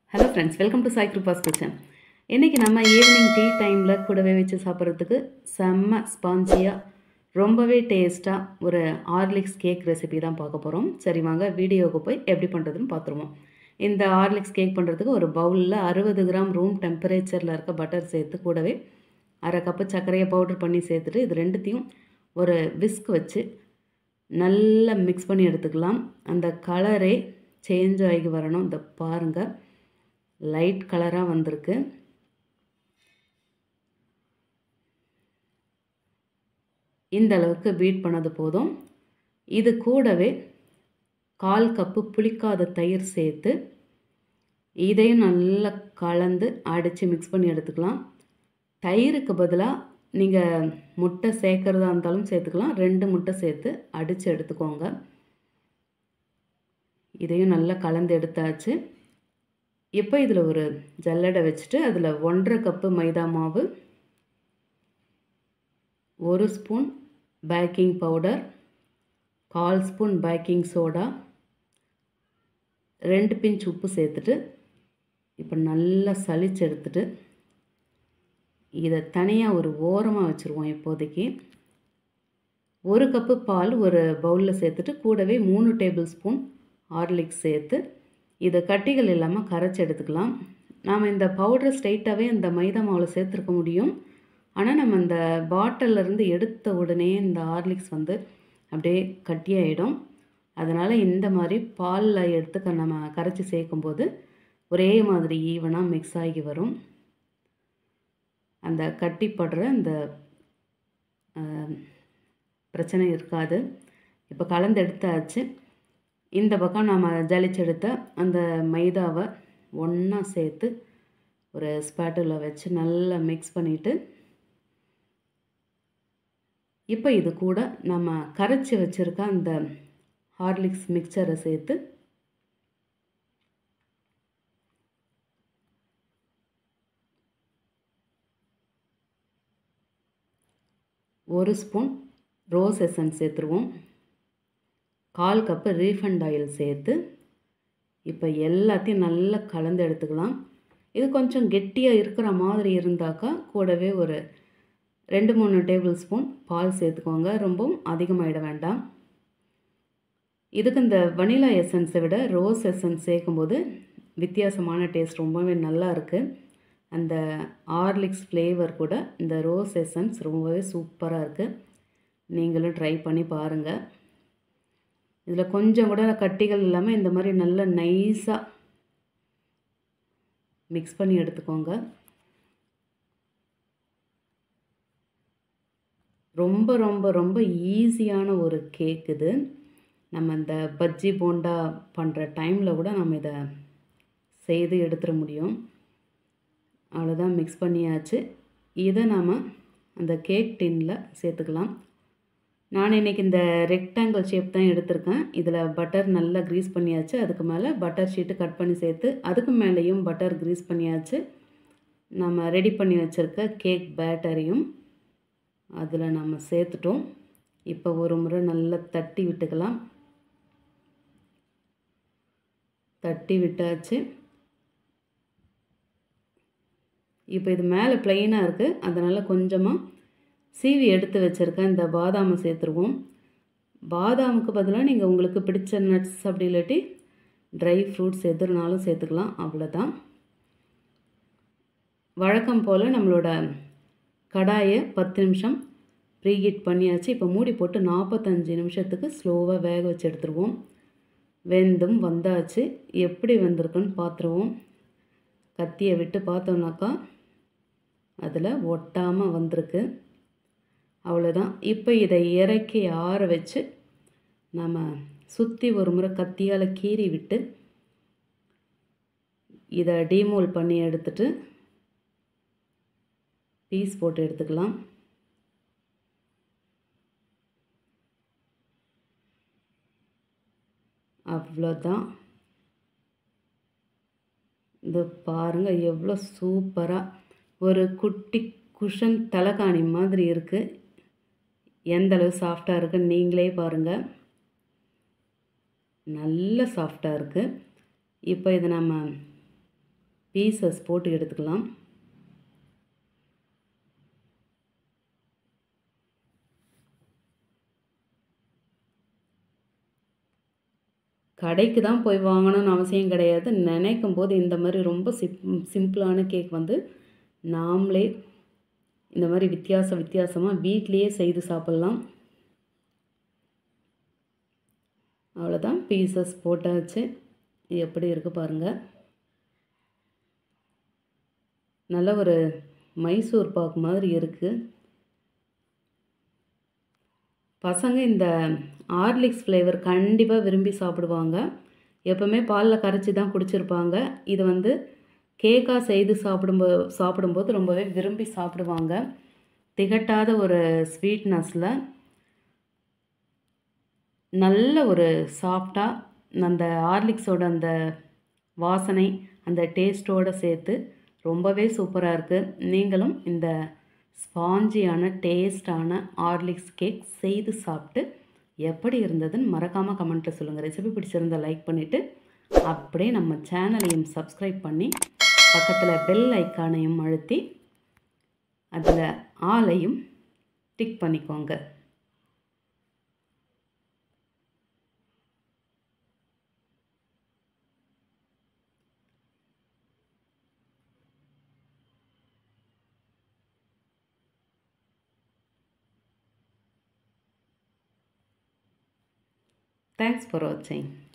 Hello friends, welcome to Sai Kripa's kitchen. இன்றைக்கி நம்ம evening tea டைமில் கூடவே வச்சு சாப்பிட்றதுக்கு செம்ம ஸ்பான்ஜியாக ரொம்பவே டேஸ்ட்டாக ஒரு ஹார்லிக்ஸ் கேக் ரெசிபி தான் பார்க்க போகிறோம். சரி வாங்க வீடியோவுக்கு போய் எப்படி பண்ணுறதுன்னு பார்த்துருவோம். இந்த ஹார்லிக்ஸ் கேக் பண்ணுறதுக்கு ஒரு பவுலில் 60 கிராம் ரூம் டெம்பரேச்சரில் இருக்க பட்டர் சேர்த்து கூடவே அரை கப்பு சர்க்கரையை பவுடர் பண்ணி சேர்த்துட்டு இது ரெண்டுத்தையும் ஒரு விஸ்க் வச்சு நல்லா மிக்ஸ் பண்ணி எடுத்துக்கலாம். அந்த கலரே சேஞ்ச் ஆகி வரணும். இந்த பாருங்கள், லைட் கலராக வந்திருக்கு. இந்த அளவுக்கு பீட் பண்ணது போதும். இது கூடவே 1/4 கப்பு புளிக்காத தயிர் சேர்த்து இதையும் நல்லா கலந்து அடித்து மிக்ஸ் பண்ணி எடுத்துக்கலாம். தயிருக்கு பதிலாக நீங்கள் முட்டை சேர்க்குறதா இருந்தாலும் சேர்த்துக்கலாம். 2 முட்டை சேர்த்து அடித்து எடுத்துக்கோங்க. இதையும் நல்லா கலந்து எடுத்தாச்சு. இப்போ இதில் ஒரு ஜல்லடை வச்சுட்டு அதில் 1/2 கப்பு மைதா மாவு, 1 spoon baking powder, 1/4 spoon baking soda, 2 pinch உப்பு சேர்த்துட்டு இப்போ நல்லா சலிச்சு எடுத்துட்டு இதை தனியாக ஒரு ஓரமாக வச்சுருவோம். இப்போதைக்கு 1 கப்பு பால் ஒரு பவுலில் சேர்த்துட்டு கூடவே 3 டேபிள் ஸ்பூன் ஹார்லிக்ஸ் சேர்த்து இதை கட்டிகள் இல்லாமல் கரைச்சி எடுத்துக்கலாம். நாம் இந்த பவுடரை ஸ்ட்ரைட்டாகவே இந்த மைதா மாவில் சேர்த்துருக்க முடியும். ஆனால் நம்ம இந்த பாட்டிலேருந்து எடுத்த உடனே இந்த ஹார்லிக்ஸ் அப்படியே கட்டியாயிடும். அதனால் இந்த மாதிரி பாலில் எடுத்து நம்ம கரைச்சி சேர்க்கும்போது ஒரே மாதிரி ஈவனாக மிக்ஸ் ஆகி வரும். அந்த கட்டிப்படுற அந்த பிரச்சனை இருக்காது. இப்போ கலந்து எடுத்தாச்சு. இந்த பக்கம் நம்ம ஜலிச்செடுத்த அந்த மைதாவை ஒன்றா சேர்த்து ஒரு ஸ்பேட்டூலா வச்சு நல்லா மிக்ஸ் பண்ணிவிட்டு இப்போ இது கூட நம்ம கரைச்சி வச்சுருக்க அந்த ஹார்லிக்ஸ் மிக்சரை சேர்த்து ஒரு ஸ்பூன் ரோஸ் எசன்ஸ் சேர்த்துருவோம். 1/4 கப்பு ரீஃபண்ட் ஆயில் சேர்த்து இப்போ எல்லாத்தையும் நல்லா கலந்து எடுத்துக்கலாம். இது கொஞ்சம் கெட்டியாக இருக்கிற மாதிரி இருந்தாக்கா கூடவே ஒரு 2-3 டேபிள் ஸ்பூன் பால் சேர்த்துக்கோங்க. ரொம்பவும் அதிகமாகிட வேண்டாம். இதுக்கு இந்த வனிலா எசன்ஸை விட ரோஸ் எசன்ஸ் சேர்க்கும்போது வித்தியாசமான டேஸ்ட் ரொம்பவே நல்லா இருக்குது. அந்த ஹார்லிக்ஸ் ஃப்ளேவர் கூட இந்த ரோஸ் எசன்ஸ் ரொம்பவே சூப்பராக இருக்குது. நீங்களும் ட்ரை பண்ணி பாருங்கள். இதில் கொஞ்சம் கூட கட்டிகள் இல்லாமல் இந்த மாதிரி நல்லா நைஸாக மிக்ஸ் பண்ணி எடுத்துக்கோங்க. ரொம்ப ரொம்ப ரொம்ப ஈஸியான ஒரு கேக் இது. நம்ம இந்த பஜ்ஜி போண்டா பண்ணுற டைமில் கூட நம்ம இதை செய்து எடுத்துட முடியும். அவ்வளோதான், மிக்ஸ் பண்ணியாச்சு. இதை நாம் அந்த கேக் டின்னில் சேர்த்துக்கலாம். நான் இன்றைக்கி இந்த ரெக்டாங்கிள் ஷேப் தான் எடுத்திருக்கேன். இதில் பட்டர் நல்லா க்ரீஸ் பண்ணியாச்சு. அதுக்கு மேலே பட்டர் ஷீட்டு கட் பண்ணி சேர்த்து அதுக்கு மேலேயும் பட்டர் க்ரீஸ் பண்ணியாச்சு. நம்ம ரெடி பண்ணி வச்சுருக்க கேக் பேட்டரையும் அதில் நம்ம சேர்த்துட்டோம். இப்போ ஒரு முறை நல்லா தட்டி விட்டுக்கலாம். தட்டி விட்டாச்சு. இப்போ இது மேலே ப்ளைனாக இருக்குது. அதனால் கொஞ்சமாக சீவி எடுத்து வச்சுருக்கேன் இந்த பாதாமை சேர்த்துருவோம். பாதாமுக்கு பதிலாக நீங்கள் உங்களுக்கு பிடிச்ச நட்ஸ் அப்படி இல்லாட்டி ட்ரை ஃப்ரூட்ஸ் எதுனாலும் சேர்த்துக்கலாம். அவ்வளோதான். வழக்கம் போல் நம்மளோட கடாயை 10 நிமிஷம் ப்ரீஹீட் பண்ணியாச்சு. இப்போ மூடி போட்டு 45 நிமிஷத்துக்கு ஸ்லோவாக வேக வச்சு எடுத்துருவோம். வெந்தும் வந்தாச்சு. எப்படி வெந்திருக்குன்னு பார்த்துருவோம். கத்தியை விட்டு பார்த்தோம்னாக்கா அதில் ஒட்டாமல் வந்திருக்கு. அவ்வளோதான். இப்போ இதை இறக்கி ஆற வச்சு நம்ம சுற்றி ஒரு முறை கத்தியால் கீறி விட்டு இதை டீமோல் பண்ணி எடுத்துட்டு பீஸ் போட்டு எடுத்துக்கலாம். அவ்வளோதான். இது பாருங்கள், எவ்வளோ சூப்பராக ஒரு குட்டி குஷன் தலைகாணி மாதிரி இருக்குது. எந்த அளவு சாஃப்டாக இருக்குன்னு நீங்களே பாருங்கள். நல்ல சாஃப்டாக இருக்குது. இப்போ இதை நம்ம பீசஸ் போட்டு எடுத்துக்கலாம். கடைக்கு தான் போய் வாங்கணும்னு அவசியம் கிடையாது. நினைக்கும் போது இந்த மாதிரி ரொம்ப சிம்பிளான கேக் வந்து நாமளே இந்த மாதிரி வித்தியாசமாக வீட்டிலையே செய்து சாப்பிட்லாம். அவ்வளோதான், பீசஸ் போட்டாச்சு. எப்படி இருக்குது பாருங்கள். நல்ல ஒரு மைசூர் பாக் மாதிரி இருக்குது. பசங்க இந்த ஹார்லிக்ஸ் ஃப்ளேவர் கண்டிப்பாக விரும்பி சாப்பிடுவாங்க. எப்போவுமே பாலில் கரைச்சி தான் குடிச்சிருப்பாங்க. இது வந்து கேக்காக செய்து சாப்பிடும்போது ரொம்பவே விரும்பி சாப்பிடுவாங்க. திகட்டாத ஒரு ஸ்வீட்னஸில் நல்ல ஒரு சாஃப்டாக அந்த ஹார்லிக்ஸோட அந்த வாசனை அந்த டேஸ்ட்டோடு சேர்த்து ரொம்பவே சூப்பராக இருக்குது. நீங்களும் இந்த ஸ்பாஞ்சியான டேஸ்டான ஹார்லிக்ஸ் கேக் செய்து சாப்பிட்டு எப்படி இருந்ததுன்னு மறக்காமல் கமெண்ட்டில் சொல்லுங்கள். ரெசிபி பிடிச்சிருந்தால் லைக் பண்ணிவிட்டு அப்படியே நம்ம சேனலையும் சப்ஸ்கிரைப் பண்ணி பக்கத்தில் பெல் ஐக்கானையும் அழுத்தி அதில் ஆலையும் டிக் பண்ணிக்கோங்க. Thanks for watching.